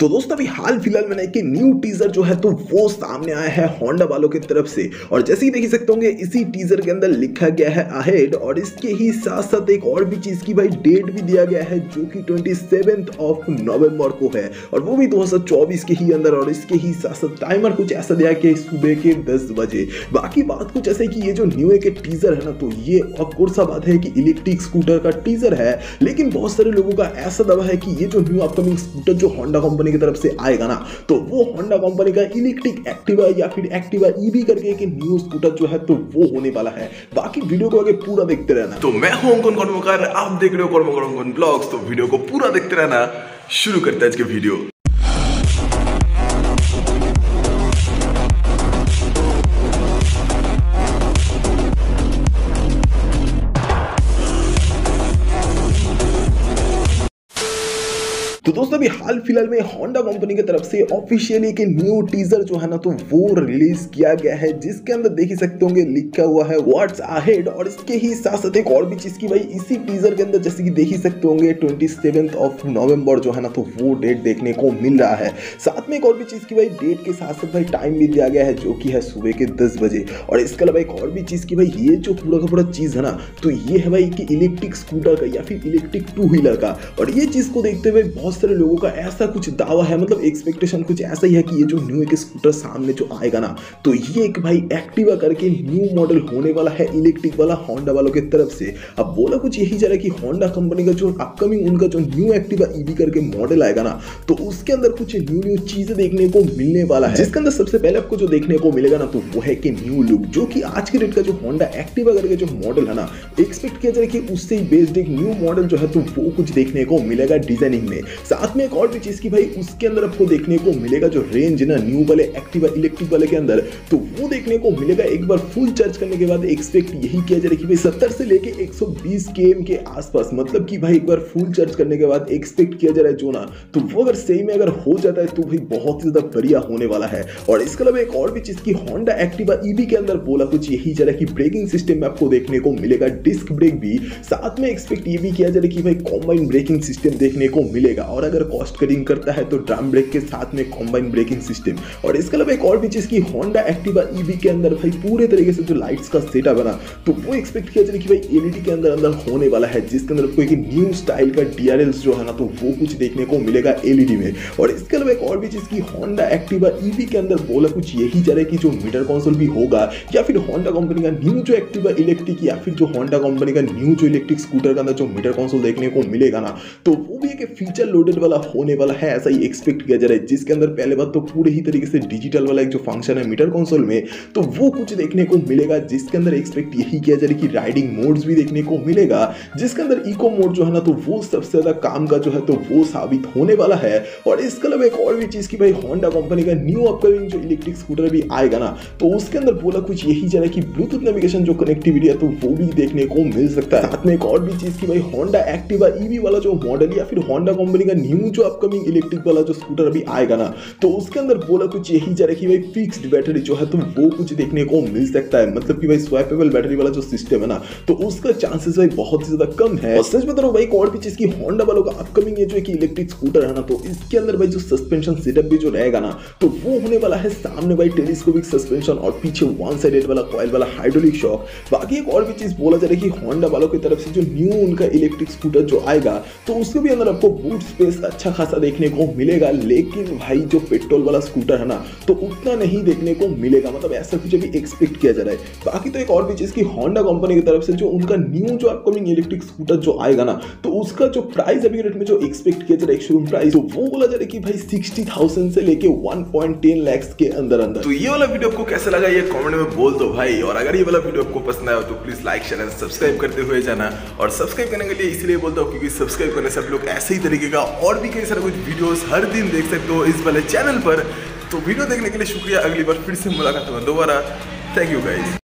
तो दोस्तों अभी हाल फिलहाल में एक न्यू टीजर जो है तो वो सामने आया है होंडा वालों की तरफ से। और जैसे ही देख सकते होंगे इसी टीजर के अंदर लिखा गया है अहेड, और इसके ही साथ साथ एक और भी चीज की भाई डेट भी दिया गया है जो कि 27 नवंबर को है, और वो भी 2024 के ही अंदर। और इसके ही साथ साथ टाइमर कुछ ऐसा दिया कि सुबह के 10 बजे। बाकी बात कुछ ऐसे कि ये जो न्यू के टीजर है ना, तो ये ऑफकोर्स सा बात है कि इलेक्ट्रिक स्कूटर का टीजर है, लेकिन बहुत सारे लोगों का ऐसा दावा है कि ये जो न्यू अपकमिंग स्कूटर जो होंडा कंपनी की तरफ से आएगा ना, तो वो होंडा कंपनी का इलेक्ट्रिक एक्टिवा या फिर एक्टिवा ईवी करके एक न्यू स्कूटर जो है तो वो होने वाला है। बाकी वीडियो को आगे पूरा देखते रहना। तो मैं हूं कर्मकार, आप देख रहे हो कर्मकर ब्लॉग्स। तो वीडियो को पूरा देखते रहना। शुरू करते हैं आज के वीडियो। तो दोस्तों अभी हाल फिलहाल में होंडा कंपनी की तरफ से ऑफिशियली एक न्यू टीजर जो है ना तो वो रिलीज किया गया है, जिसके अंदर देख ही सकते होंगे लिखा हुआ है व्हाट्स अहेड। और इसके ही साथ साथ एक और भी चीज की भाई इसी टीजर के अंदर जैसे कि देख ही सकते होंगे 27 नवंबर जो है ना तो वो डेट देखने को मिल रहा है। साथ में एक और भी चीज की भाई डेट के साथ साथ भाई टाइम भी दिया गया है जो कि है सुबह के 10 बजे। और इसके अलावा एक और भी चीज की भाई ये जो पूरा का पूरा चीज है ना, तो ये है भाई कि इलेक्ट्रिक स्कूटर का या फिर इलेक्ट्रिक टू व्हीलर का। और ये चीज को देखते हुए बहुत सारे लोगों का ऐसा कुछ दावा है, मतलब एक्सपेक्टेशन कुछ ऐसा ही है कि ये जो न्यू एक स्कूटर सामने जो आएगा ना, तो ये एक भाई एक्टिवा करके न्यू मॉडल होने वाला है इलेक्ट्रिक वाला होंडा वालों की तरफ से। अब बोला कुछ यही जा रहा है कि होंडा कंपनी का जो अपकमिंग उनका जो न्यू एक्टिवा ईवी करके मॉडल आएगा ना, तो उसके अंदर कुछ न्यू चीजें देखने को मिलने वाला है, जिसके अंदर सबसे पहले आपको जो देखने को मिलेगा ना, तो वो है कि न्यू लुक, जो कि आज के डेट का जो होंडा एक्टिवा करके जो मॉडल है ना, एक्सपेक्ट किया जा रहा है कि उससे बेस्ड एक न्यू मॉडल जो है तो वो कुछ देखने को मिलेगा डिजाइनिंग में। साथ में एक और भी चीज की भाई उसके अंदर आपको देखने को मिलेगा जो रेंज ना न्यू वाले एक्टिवा इलेक्ट्रिक वाले के अंदर, तो वो देखने को मिलेगा एक बार फुल चार्ज करने के बाद। एक्सपेक्ट यही किया जा रहा है कि भाई 70 से लेके 120 km के आसपास, मतलब कि भाई एक बार फुल चार्ज करने के बाद एक्सपेक्ट किया जा रहा है जो ना, तो वो अगर सही में अगर हो जाता है तो भाई बहुत ही ज्यादा बढ़िया होने वाला है। और इसके अलावा एक और भी चीज की होंडा एक्टिवा ईवी के अंदर बोला कुछ यही जा रहा है कि ब्रेकिंग सिस्टम में आपको देखने को मिलेगा डिस्क ब्रेक भी। साथ में एक्सपेक्ट ये भी किया जा रहा है कि भाई कॉम्बाइन ब्रेकिंग सिस्टम देखने को मिलेगा, और अगर कॉस्ट कटिंग करता है तो ड्रम ब्रेक के साथ में कॉम्बाइन ब्रेकिंग सिस्टम। और इसके अलावा एक और भी चीज की होंडा एक्टिवा ईवी के अंदर भाई पूरे तरीके से जो लाइट्स का सेटअप है ना, तो वो एक्सपेक्ट किया जा रहा है कि भाई एलईडी के अंदर होने वाला है, जिसके अंदर आपको एक न्यू स्टाइल का डीआरएल्स जो है ना तो वो कुछ देखने को मिलेगा एलईडी में। और इसके अलावा एक और भी चीज की होंडा एक्टिवा ईवी के अंदर बोला कुछ यही जा रहा है कि जो मीटर कंसोल भी होगा, या फिर होंडा कंपनी का न्यू जो एक्टिवा इलेक्ट्रिक या फिर जो होंडा कंपनी का न्यू जो इलेक्ट्रिक स्कूटर के अंदर जो मीटर कंसोल देखने को मिलेगा ना, तो वो भी एक फीचर लोडेड वाला होने वाला है, ऐसा ही एक्सपेक्ट किया जा रहा है। जिसके अंदर पहले बात तो पूरे ही तरीके से डिजिटल वाला एक जो फंक्शन है मीटर कंसोल में, तो वो कुछ देखने को मिलेगा, जिसके अंदर एक्सपेक्ट यही किया जा रहा है कि राइडिंग मोड्स भी देखने को मिलेगा, जिसके अंदर इको मोड जो है ना तो वो सबसे ज्यादा काम का जो है तो वो साबित होने वाला है। और इसके अलावा एक और भी चीज की भाई होंडा कंपनी का न्यू अपकमिंग जो इलेक्ट्रिक स्कूटर भी आएगा ना, तो उसके अंदर बोला कुछ यही जा रहा है कि ब्लूटूथ नेविगेशन जो कनेक्टिविटी है तो वो भी देखने को मिल सकता है। साथ में एक और भी चीज की भाई होंडा एक्टिवा ईवी वाला जो मॉडल या फिर होंडा कंपनी का न्यू जो अपकमिंग इलेक्ट्रिक वाला जो स्कूटर अभी आएगा ना, तो उसके अंदर बोला कुछ यही जा रहा है कि भाई फिक्स्ड बैटरी जो है तो वो कुछ देखने को मिल सकता है, मतलब कि भाई स्वैपेबल बैटरी वाला जो सिस्टम है ना, तो उसका चांसेस भाई बहुत ही ज्यादा कम है। और सच बता रहा हूं भाई, और भी चीज की होंडा वालों का अपकमिंग ये जो एक इलेक्ट्रिक स्कूटर है ना, तो इसके अंदर भाई जो सस्पेंशन सेटअप भी जो रहेगा ना, तो वो होने वाला है सामने भाई टेलीस्कोपिक सस्पेंशन और पीछे वन साइडेड वाला कॉइल वाला हाइड्रोलिक शॉक। बाकी एक और भी चीज बोला जा रहा है कि होंडा वालों की तरफ से जो न्यू उनका इलेक्ट्रिक स्कूटर जो आएगा, तो उसके भी अंदर आपको बूट स्पेस अच्छा खासा देखने को मिलेगा, लेकिन भाई जो पेट्रोल वाला स्कूटर है ना, तो उतना नहीं देखने को मिलेगा, मतलब ऐसा कुछ अभी एक्सपेक्ट किया जा रहा है। बाकी तो एक और भी चीज की होंडा कंपनी की तरफ से जो उनका न्यू जो अपकमिंग इलेक्ट्रिक स्कूटर जो आएगा ना, तो उसका जो प्राइस अभी रेट में जो एक्सपेक्ट किया जा रहा है शोरूम प्राइस, तो वो बोला जा रहा है कि भाई 60,000 से लेके 1.10 लाख के अंदर अंदर। तो ये वाला वीडियो आपको कैसा लगा ये कमेंट में बोल दो भाई। और अगर ये वाला वीडियो आपको पसंद आया तो please like share and subscribe करते हुए जाना। और सब्सक्राइब करने के लिए इसलिए बोलता हूँ क्योंकि सब्सक्राइब करने से आप लोग ऐसे ही तरीके का और भी कई सारे कुछ वीडियोस हर दिन देख सकते हो इस वाले चैनल पर। तो वीडियो देखने के लिए शुक्रिया। अगली बार फिर से मुलाकात होगा दोबारा। Thank you guys.